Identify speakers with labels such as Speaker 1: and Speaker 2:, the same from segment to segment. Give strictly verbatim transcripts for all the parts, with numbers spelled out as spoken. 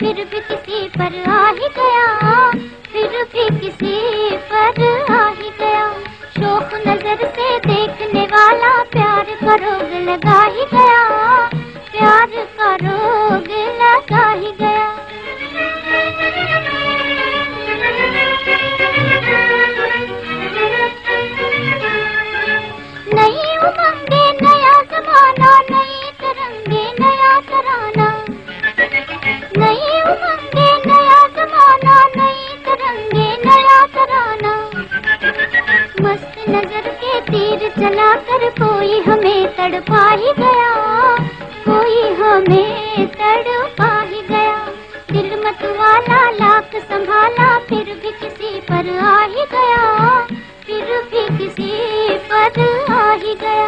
Speaker 1: फिर भी किसी पर आ ही गया, फिर भी किसी पर आ ही गया। शौक नजर से देखने वाला प्यार का रोग लगा ही गया, प्यार का रोग लगा ही गया। नई उमंगे नया जमाना, नई तरंगे नया तराना, नई उमंगे नया जमाना, नई तरंगे नया तराना। मस्त नजर के तीर चलाकर कोई हमें तड़पा ही गया, कोई हमें तड़पा ही गया। दिल मतवाला लाख संभाला, फिर भी किसी पर आ ही गया, फिर भी किसी पर आ ही गया।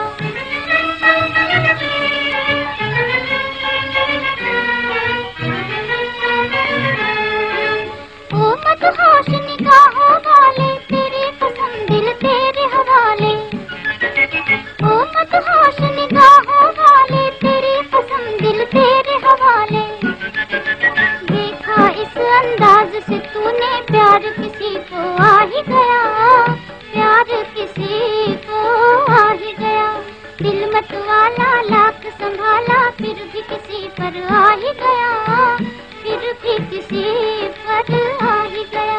Speaker 1: ओ मदहोश निगाहों वाले, तेरी कसम दिल तेरे हवाले। ओ मदहोश निगाहों वाले, तेरी कसम दिल तेरे हवाले। देखा इस अंदाज से तूने, प्यार किसी को आ ही गया, प्यार किसी को आ ही गया। दिल मतवाला लाख संभाला, फिर भी किसी पर आ ही गया, फिर भी किसी पर आ ही गया।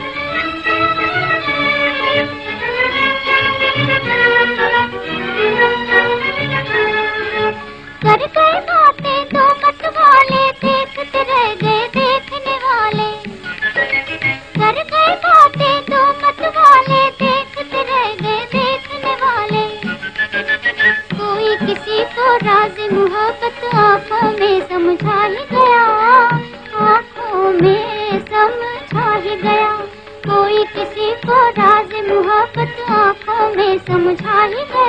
Speaker 1: कर गए बातें दो मतवाले, देखते रह गए देखने वाले। कर गए बातें दो मतवाले, देखते रह गए देखने वाले। कोई किसी को राज मोहब्बत आँखों में समझा ही गया, आँखों में समझा ही गया। कोई किसी को राज मोहब्बत आँखों में समझा ही गया।